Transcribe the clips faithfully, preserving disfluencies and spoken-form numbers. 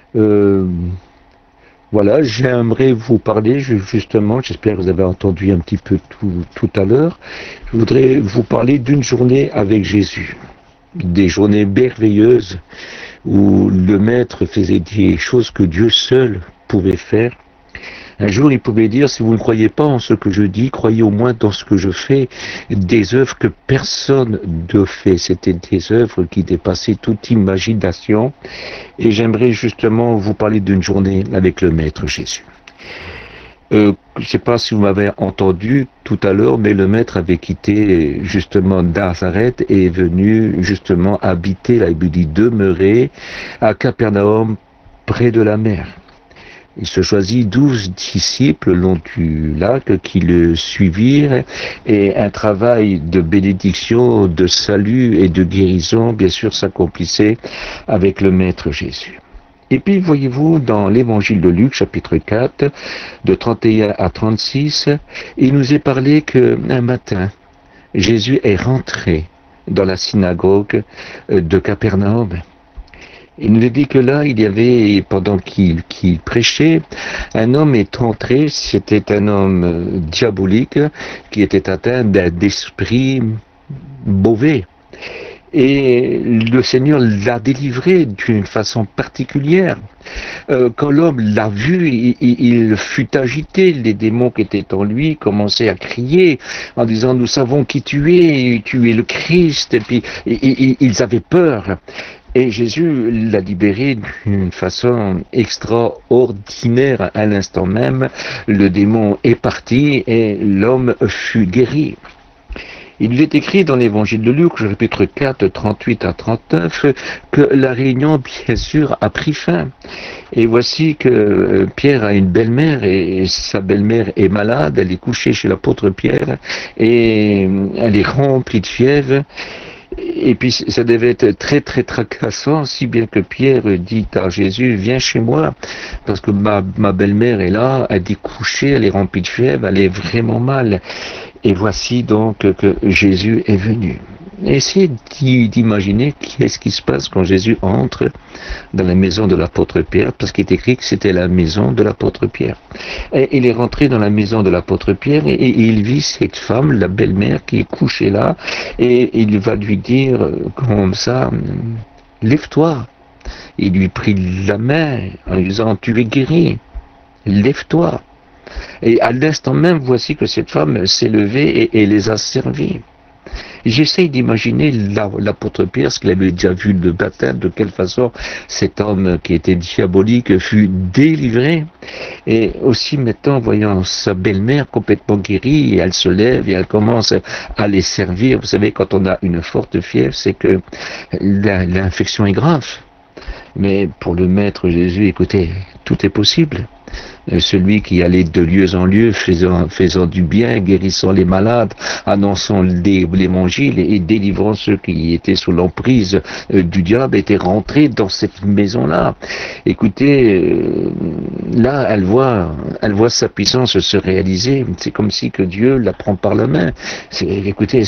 Euh, voilà, j'aimerais vous parler justement, j'espère que vous avez entendu un petit peu tout, tout à l'heure, je voudrais vous parler d'une journée avec Jésus, des journées merveilleuses où le Maître faisait des choses que Dieu seul pouvait faire. Un jour, il pouvait dire, si vous ne croyez pas en ce que je dis, croyez au moins dans ce que je fais, des œuvres que personne ne fait. C'était des œuvres qui dépassaient toute imagination. Et j'aimerais justement vous parler d'une journée avec le Maître Jésus. Euh, je ne sais pas si vous m'avez entendu tout à l'heure, mais le Maître avait quitté justement Nazareth et est venu justement habiter, là, il dit demeurer à Capernaum, près de la mer. Il se choisit douze disciples le long du lac qui le suivirent et un travail de bénédiction, de salut et de guérison, bien sûr, s'accomplissait avec le Maître Jésus. Et puis, voyez-vous, dans l'évangile de Luc, chapitre quatre, de trente et un à trente-six, il nous est parlé qu'un matin, Jésus est rentré dans la synagogue de Capernaum. Il nous dit que là, il y avait, pendant qu'il qu'il prêchait, un homme est entré, c'était un homme diabolique qui était atteint d'un esprit mauvais. Et le Seigneur l'a délivré d'une façon particulière. Euh, quand l'homme l'a vu, il, il fut agité, les démons qui étaient en lui commençaient à crier en disant « Nous savons qui tu es, tu es le Christ », et puis et, et, ils avaient peur. Et Jésus l'a libéré d'une façon extraordinaire. À l'instant même, le démon est parti et l'homme fut guéri. Il est écrit dans l'évangile de Luc, chapitre quatre, trente-huit à trente-neuf, que la réunion, bien sûr, a pris fin. Et voici que Pierre a une belle-mère et sa belle-mère est malade, elle est couchée chez l'apôtre Pierre et elle est remplie de fièvre. Et puis ça devait être très très tracassant, si bien que Pierre dit à Jésus, viens chez moi, parce que ma, ma belle-mère est là, elle est couchée, elle est remplie de fièvre, elle est vraiment mal. Et voici donc que Jésus est venu. Essayez d'imaginer qu'est-ce qui se passe quand Jésus entre dans la maison de l'apôtre Pierre, parce qu'il est écrit que c'était la maison de l'apôtre Pierre. Et il est rentré dans la maison de l'apôtre Pierre et, et il vit cette femme, la belle-mère, qui est couchée là, et il va lui dire comme ça, lève-toi. Il lui prit la main en lui disant, tu es guéri, lève-toi. Et à l'instant même, voici que cette femme s'est levée et, et les a servis. J'essaye d'imaginer l'apôtre Pierre, ce qu'il avait déjà vu le baptême, de quelle façon cet homme qui était diabolique fut délivré. Et aussi maintenant, voyant sa belle-mère complètement guérie, et elle se lève et elle commence à les servir. Vous savez, quand on a une forte fièvre, c'est que l'infection est grave. Mais pour le Maître Jésus, écoutez, tout est possible. Celui qui allait de lieu en lieu, faisant, faisant du bien, guérissant les malades, annonçant l'évangile et délivrant ceux qui étaient sous l'emprise du diable, était rentré dans cette maison-là. Écoutez, euh, là, elle voit, elle voit sa puissance se réaliser. C'est comme si que Dieu la prend par la main. Écoutez,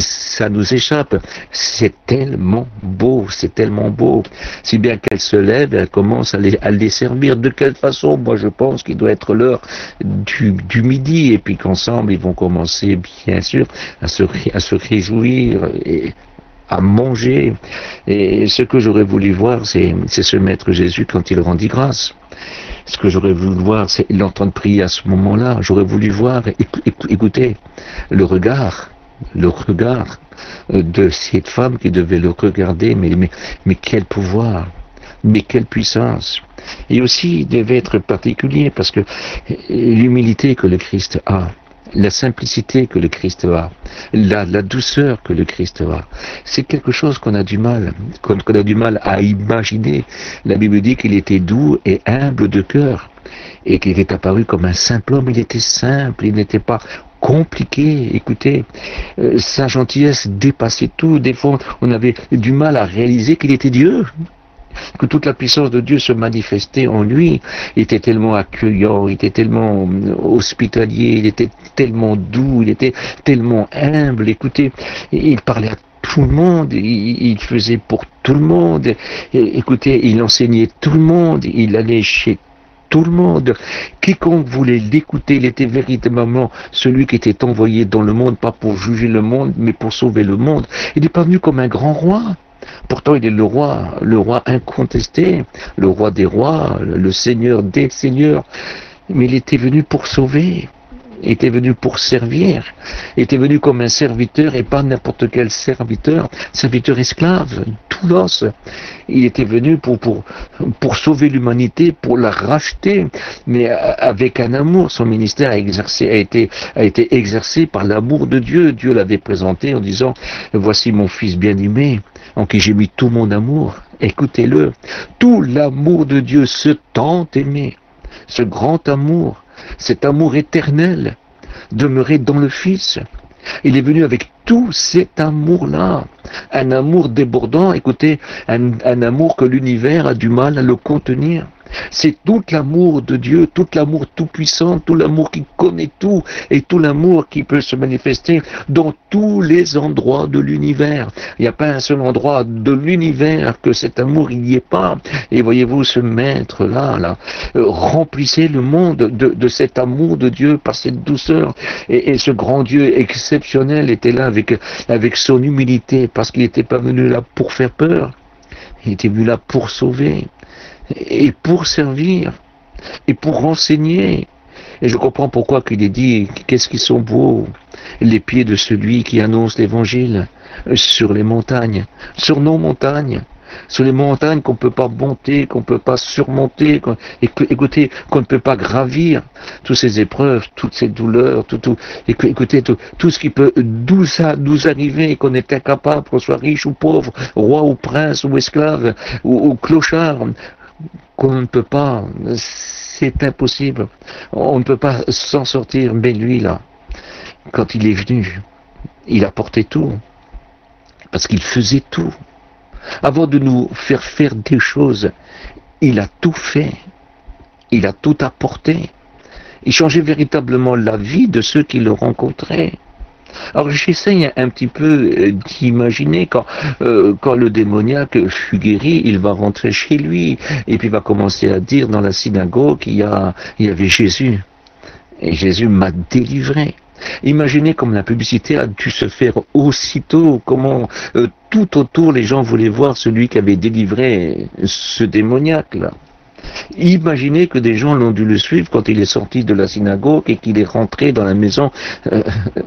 ça nous échappe. C'est tellement beau, c'est tellement beau. Si bien qu'elle se lève, elle commence à les, à les servir. De quelle façon? Moi, je pense qu'il doit être l'heure du, du midi, et puis qu'ensemble, ils vont commencer, bien sûr, à se, à se réjouir et à manger. Et ce que j'aurais voulu voir, c'est ce Maître Jésus quand il rendit grâce. Ce que j'aurais voulu voir, c'est l'entendre prier à ce moment-là. J'aurais voulu voir, écoutez, le regard, le regard de cette femme qui devait le regarder, mais, mais, mais quel pouvoir, mais quelle puissance. Et aussi, il devait être particulier, parce que l'humilité que le Christ a, la simplicité que le Christ a, la, la douceur que le Christ a, c'est quelque chose qu'on a du mal, qu'on qu'on a du mal à imaginer. La Bible dit qu'il était doux et humble de cœur, et qu'il était apparu comme un simple homme. Il était simple, il n'était pas compliqué. Écoutez, euh, sa gentillesse dépassait tout. Des fois, on avait du mal à réaliser qu'il était Dieu, que toute la puissance de Dieu se manifestait en lui. Il était tellement accueillant, il était tellement hospitalier, il était tellement doux, il était tellement humble. Écoutez, il parlait à tout le monde, il, il faisait pour tout le monde. Et, écoutez, il enseignait tout le monde, il allait chez tout le monde. Quiconque voulait l'écouter, il était véritablement celui qui était envoyé dans le monde, pas pour juger le monde, mais pour sauver le monde. Il n'est pas venu comme un grand roi. Pourtant, il est le roi, le roi incontesté, le roi des rois, le seigneur des seigneurs. Mais il était venu pour sauver. Il était venu pour servir, il était venu comme un serviteur et pas n'importe quel serviteur, serviteur esclave, tout l'os. Il était venu pour, pour, pour sauver l'humanité, pour la racheter, mais avec un amour. Son ministère a, exercé, a, été, a été exercé par l'amour de Dieu. Dieu l'avait présenté en disant, voici mon fils bien-aimé, en qui j'ai mis tout mon amour. Écoutez-le, tout l'amour de Dieu, ce tant aimé, ce grand amour, cet amour éternel, demeurait dans le Fils. Il est venu avec tout cet amour-là, un amour débordant, écoutez, un, un amour que l'univers a du mal à le contenir. C'est tout l'amour de Dieu, tout l'amour tout-puissant, tout l'amour qui connaît tout, et tout l'amour qui peut se manifester dans tous les endroits de l'univers. Il n'y a pas un seul endroit de l'univers que cet amour il n'y ait pas. Et voyez-vous, ce maître-là, là, euh, remplissait le monde de, de cet amour de Dieu par cette douceur. Et, et ce grand Dieu exceptionnel était là avec, avec son humilité, parce qu'il n'était pas venu là pour faire peur, il était venu là pour sauver. Et pour servir, et pour renseigner. Et je comprends pourquoi qu'il est dit, qu'est-ce qu'ils sont beaux, les pieds de celui qui annonce l'évangile sur les montagnes, sur nos montagnes, sur les montagnes qu'on ne peut pas monter, qu'on ne peut pas surmonter, qu'on, écoutez, qu'on ne peut pas gravir, toutes ces épreuves, toutes ces douleurs, tout, tout, écoutez, tout, tout ce qui peut d'où ça nous arriver, qu'on est incapable, qu'on soit riche ou pauvre, roi ou prince ou esclave ou, ou clochard, qu'on ne peut pas, c'est impossible, on ne peut pas s'en sortir, mais lui là, quand il est venu, il apportait tout, parce qu'il faisait tout. Avant de nous faire faire des choses, il a tout fait, il a tout apporté, il changeait véritablement la vie de ceux qui le rencontraient. Alors j'essaye un petit peu d'imaginer quand, euh, quand le démoniaque fut guéri, il va rentrer chez lui et puis il va commencer à dire dans la synagogue qu'il y, a, il y avait Jésus. Et Jésus m'a délivré. Imaginez comme la publicité a dû se faire aussitôt, comment euh, tout autour les gens voulaient voir celui qui avait délivré ce démoniaque-là. Imaginez que des gens l'ont dû le suivre quand il est sorti de la synagogue et qu'il est rentré dans la maison, euh,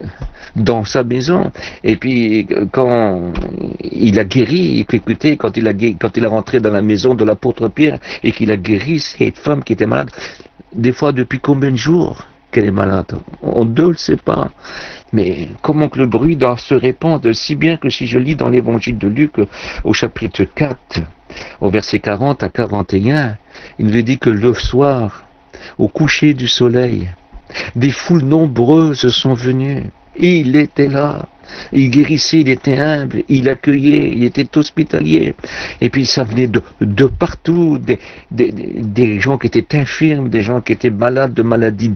dans sa maison. Et puis quand il a guéri, écoutez, quand il a quand il est rentré dans la maison de l'apôtre Pierre et qu'il a guéri cette femme qui était malade, des fois depuis combien de jours qu'elle est malade, on ne le sait pas. Mais comment que le bruit doit se répandre, si bien que si je lis dans l'évangile de Luc au chapitre quatre, au verset quarante à quarante et un, il nous dit que le soir, au coucher du soleil, des foules nombreuses sont venues. Et il était là, il guérissait, il était humble, il accueillait, il était hospitalier. Et puis ça venait de, de partout, des, des, des gens qui étaient infirmes, des gens qui étaient malades de maladies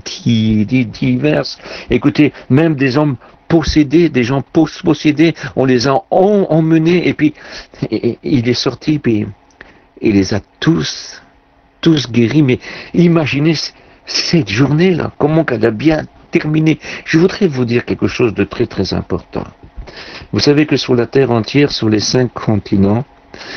diverses. Écoutez, même des hommes possédés, des gens possédés, on les a emmenés, et puis et, et, il est sorti, puis il les a tous, tous guéris. Mais imaginez cette journée-là, comment qu'elle a bien terminé. Je voudrais vous dire quelque chose de très très important. Vous savez que sur la terre entière, sur les cinq continents,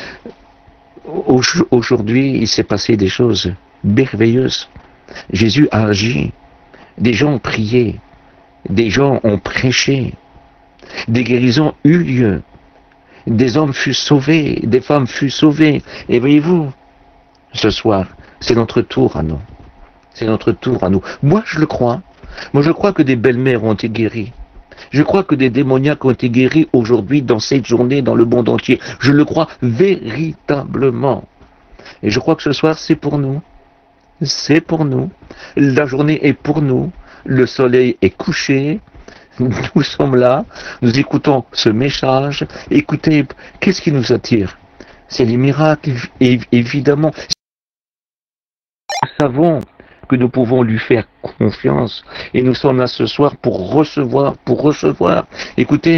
aujourd'hui, il s'est passé des choses merveilleuses. Jésus a agi, des gens ont prié, des gens ont prêché, des guérisons eurent lieu, des hommes furent sauvés, des femmes furent sauvées. Et voyez-vous, ce soir, c'est notre tour à nous. C'est notre tour à nous. Moi, je le crois. Moi, je crois que des belles-mères ont été guéries. Je crois que des démoniaques ont été guéris aujourd'hui, dans cette journée, dans le monde entier. Je le crois véritablement. Et je crois que ce soir, c'est pour nous. C'est pour nous. La journée est pour nous. Le soleil est couché. Nous sommes là. Nous écoutons ce message. Écoutez, qu'est-ce qui nous attire? C'est les miracles, évidemment. Nous savons que nous pouvons lui faire confiance. Et nous sommes là ce soir pour recevoir, pour recevoir. Écoutez,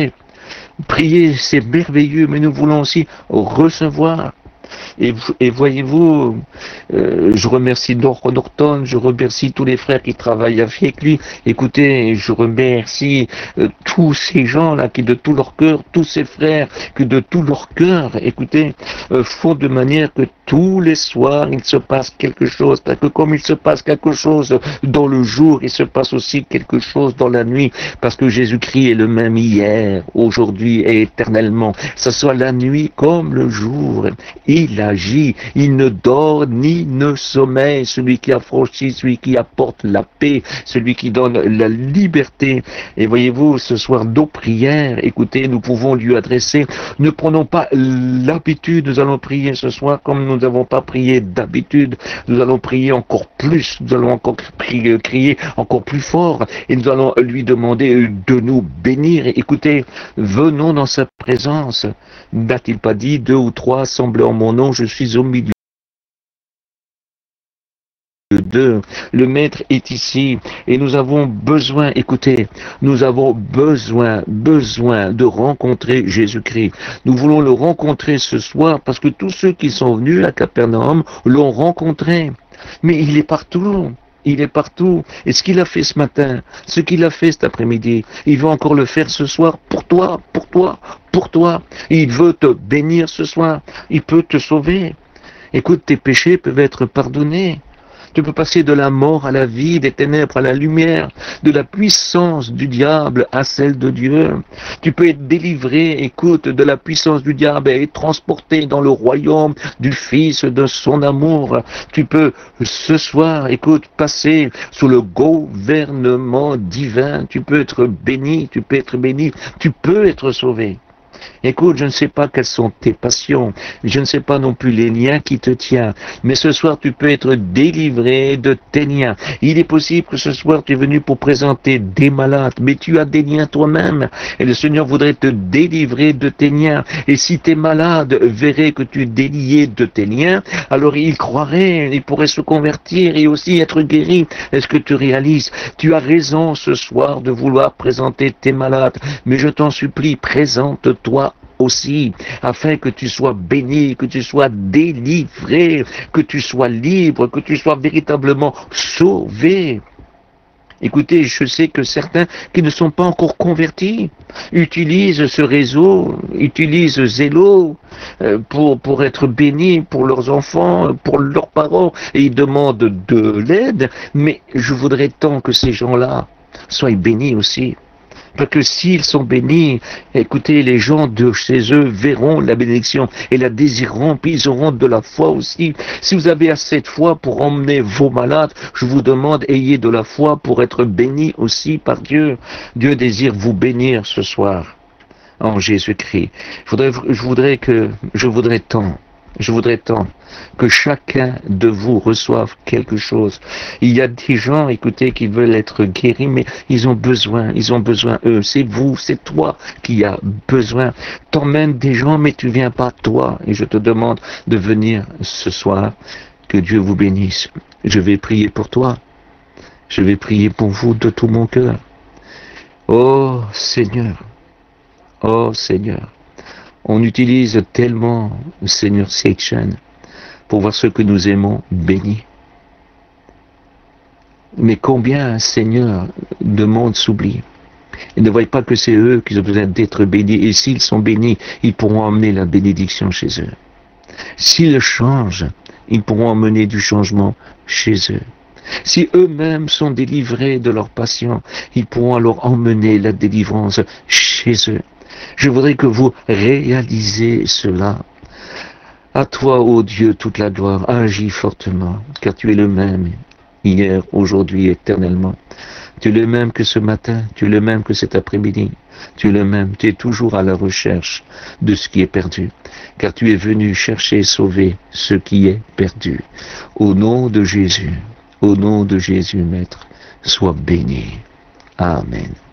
Prier, c'est merveilleux, mais nous voulons aussi recevoir. Et, et voyez-vous, euh, je remercie Norton, je remercie tous les frères qui travaillent avec lui. Écoutez, je remercie euh, tous ces gens-là qui de tout leur cœur, tous ces frères qui de tout leur cœur, écoutez, euh, font de manière que tous les soirs il se passe quelque chose. Parce que comme il se passe quelque chose dans le jour, il se passe aussi quelque chose dans la nuit. Parce que Jésus-Christ est le même hier, aujourd'hui et éternellement. Ça soit la nuit comme le jour. Il agit, il ne dort ni ne sommeille, celui qui affranchit, celui qui apporte la paix, celui qui donne la liberté. Et voyez-vous, ce soir, nos prières, écoutez, nous pouvons lui adresser, ne prenons pas l'habitude, nous allons prier ce soir comme nous n'avons pas prié d'habitude, nous allons prier encore plus, nous allons encore prier, crier encore plus fort, et nous allons lui demander de nous bénir. Écoutez, venons dans sa présence. N'a-t-il pas dit, deux ou trois semblent en mon nom, je suis au milieu d'eux. Le Maître est ici et nous avons besoin, écoutez, nous avons besoin, besoin de rencontrer Jésus-Christ. Nous voulons le rencontrer ce soir parce que tous ceux qui sont venus à Capernaum l'ont rencontré. Mais il est partout. Il est partout. Et ce qu'il a fait ce matin, ce qu'il a fait cet après-midi, il veut encore le faire ce soir pour toi, pour toi, pour toi. Il veut te bénir ce soir. Il peut te sauver. Écoute, tes péchés peuvent être pardonnés. Tu peux passer de la mort à la vie, des ténèbres à la lumière, de la puissance du diable à celle de Dieu. Tu peux être délivré, écoute, de la puissance du diable et être transporté dans le royaume du Fils de son amour. Tu peux ce soir, écoute, passer sous le gouvernement divin. Tu peux être béni, tu peux être béni, tu peux être sauvé. Écoute, je ne sais pas quelles sont tes passions, je ne sais pas non plus les liens qui te tiennent, mais ce soir tu peux être délivré de tes liens. Il est possible que ce soir tu es venu pour présenter des malades, mais tu as des liens toi-même, et le Seigneur voudrait te délivrer de tes liens. Et si tes malades verraient que tu es délié de tes liens, alors ils croiraient, ils pourraient se convertir et aussi être guéris. Est-ce que tu réalises? Tu as raison ce soir de vouloir présenter tes malades, mais je t'en supplie, présente-toi aussi, afin que tu sois béni, que tu sois délivré, que tu sois libre, que tu sois véritablement sauvé. Écoutez, je sais que certains qui ne sont pas encore convertis utilisent ce réseau, utilisent Zélo euh, pour, pour être bénis pour leurs enfants, pour leurs parents, et ils demandent de l'aide, mais je voudrais tant que ces gens-là soient bénis aussi. Parce que s'ils sont bénis, écoutez, les gens de chez eux verront la bénédiction et la désireront, puis ils auront de la foi aussi. Si vous avez assez de foi pour emmener vos malades, je vous demande, ayez de la foi pour être bénis aussi par Dieu. Dieu désire vous bénir ce soir, en Jésus-Christ. Je voudrais, je voudrais que, je voudrais tant, je voudrais tant que chacun de vous reçoive quelque chose. Il y a des gens, écoutez, qui veulent être guéris, mais ils ont besoin, ils ont besoin, eux. C'est vous, c'est toi qui as besoin. T'emmènes des gens, mais tu viens pas toi. Et je te demande de venir ce soir. Que Dieu vous bénisse. Je vais prier pour toi. Je vais prier pour vous de tout mon cœur. Oh Seigneur, oh Seigneur. On utilise tellement, Seigneur, cette chaîne pour voir ce que nous aimons béni. Mais combien, Seigneur, de monde s'oublie. Ils ne voient pas que c'est eux qui ont besoin d'être bénis. Et s'ils sont bénis, ils pourront emmener la bénédiction chez eux. S'ils changent, ils pourront emmener du changement chez eux. Si eux-mêmes sont délivrés de leur passion, ils pourront alors emmener la délivrance chez eux. Je voudrais que vous réalisez cela. À toi, ô Dieu, toute la gloire, agis fortement, car tu es le même, hier, aujourd'hui, éternellement. Tu es le même que ce matin, tu es le même que cet après-midi, tu es le même, tu es toujours à la recherche de ce qui est perdu, car tu es venu chercher et sauver ce qui est perdu. Au nom de Jésus, au nom de Jésus, Maître, sois béni. Amen.